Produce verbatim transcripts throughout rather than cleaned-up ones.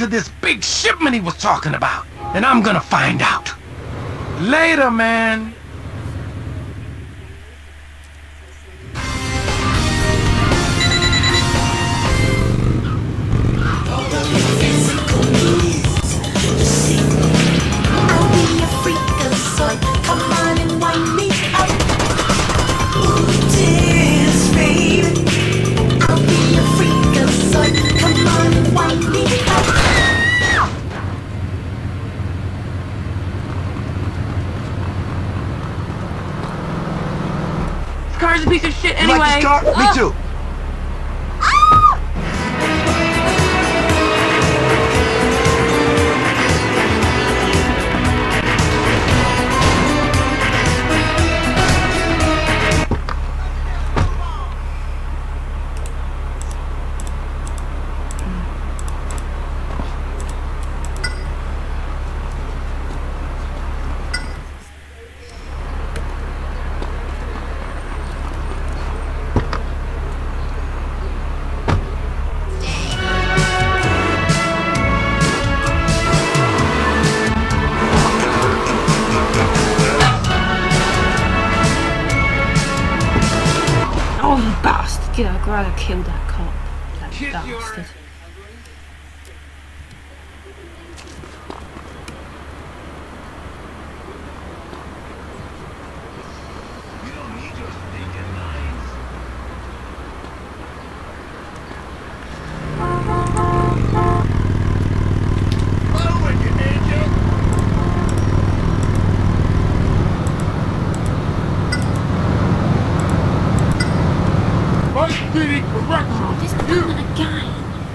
to this big shipment he was talking about, and I'm gonna find out. Later, man. Car's a piece of shit anyway. You like this car? Oh. Me too. Oh, you bastard. Get I'd rather kill that cop. That bastard. Oh, this man again.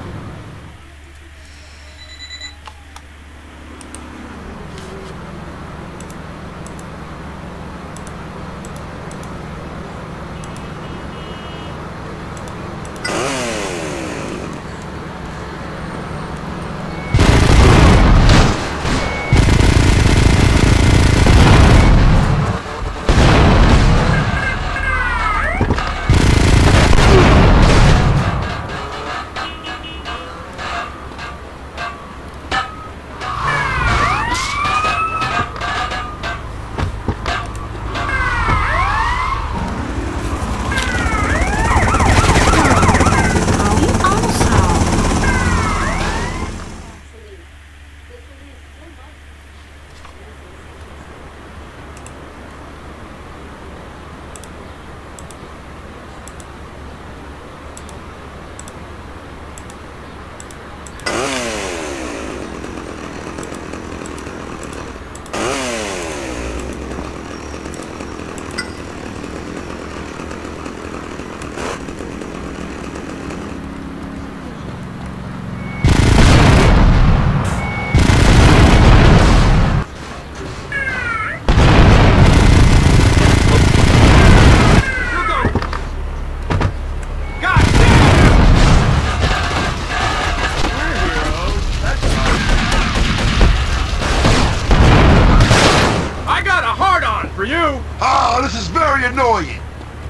For you? Oh, this is very annoying.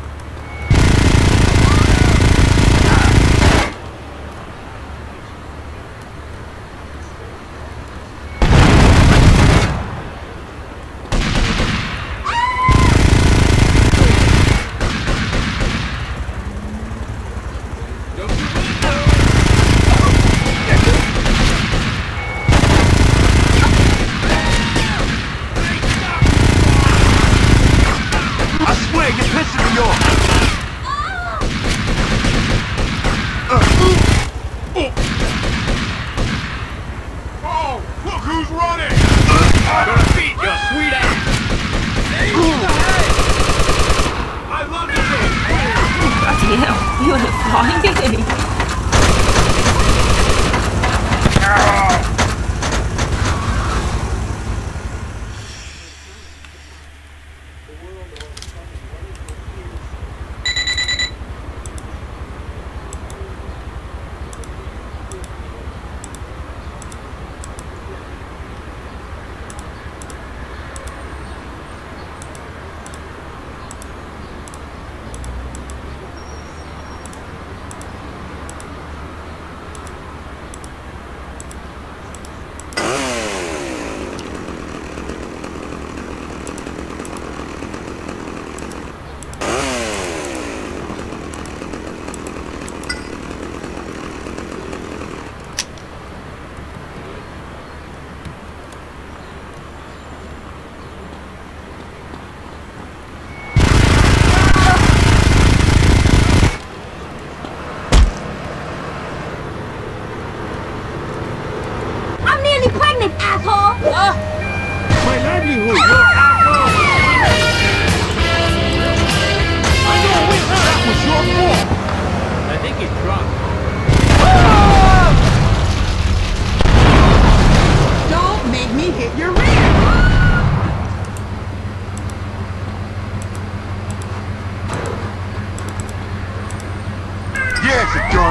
You were flying. me pregnant, asshole! Uh. My livelihood, your asshole! I know we heard that was your fault! I think he's drunk. Don't make me hit your rear! Yes, it's done.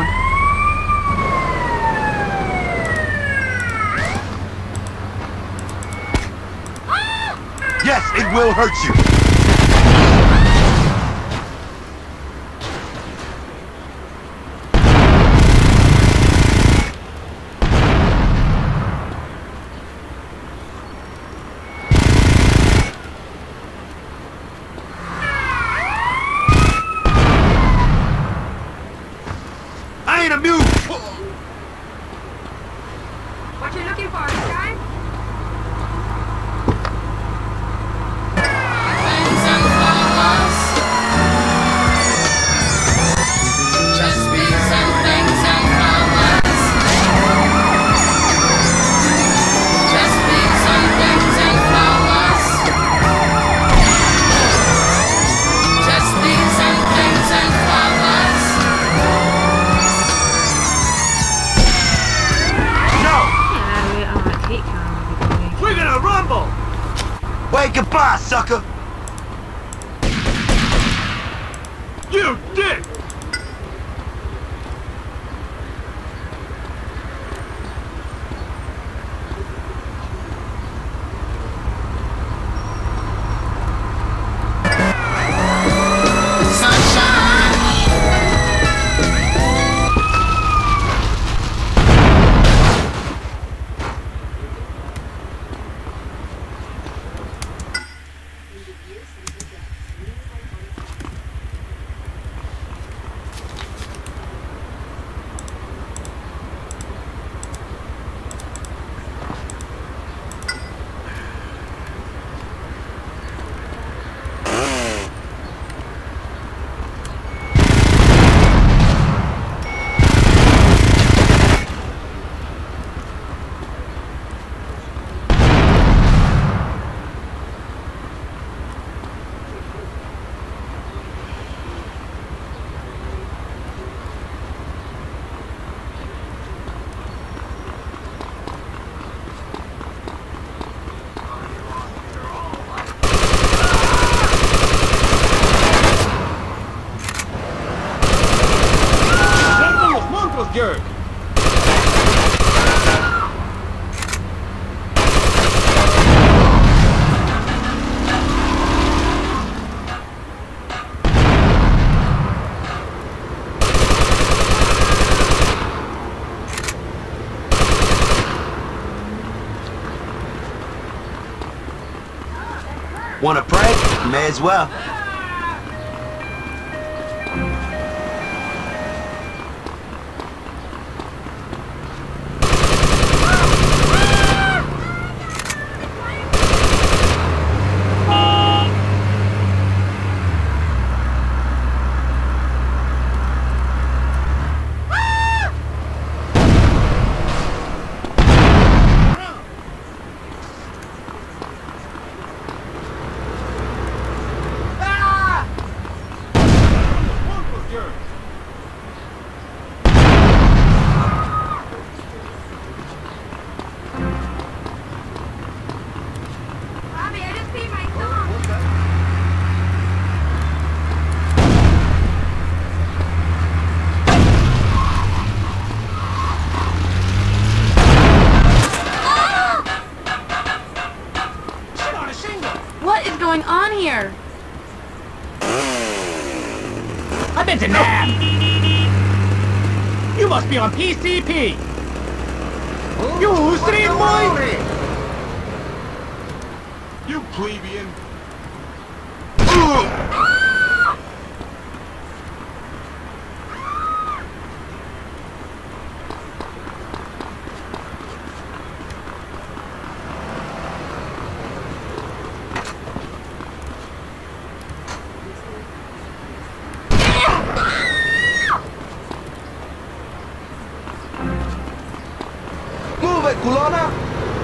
Yes, it will hurt you. I ain't amused. What you looking for, this guy? Wait, goodbye, sucker! You dick! Jerk. Wanna pray? May as well. What is going on here? I meant to nap! You must be on P C P! You stream boy! You plebeian! Move it, Kulona!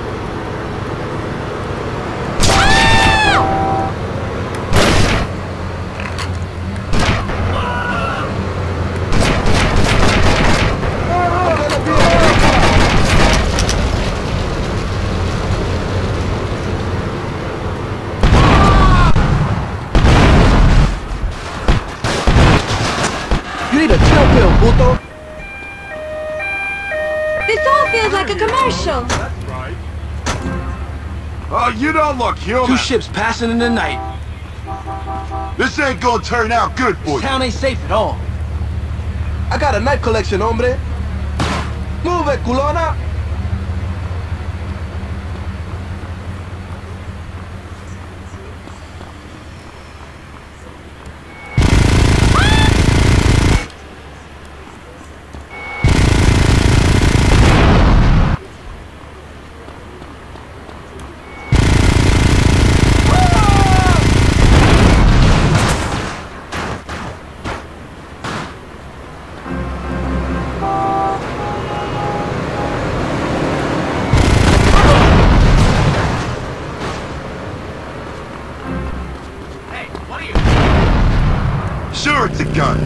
Marshall! That's right. Oh, you don't look human. Two ships passing in the night. This ain't gonna turn out good for you. Town ain't safe at all. I got a knife collection, hombre. Move it, culona. Sure, it's a gun.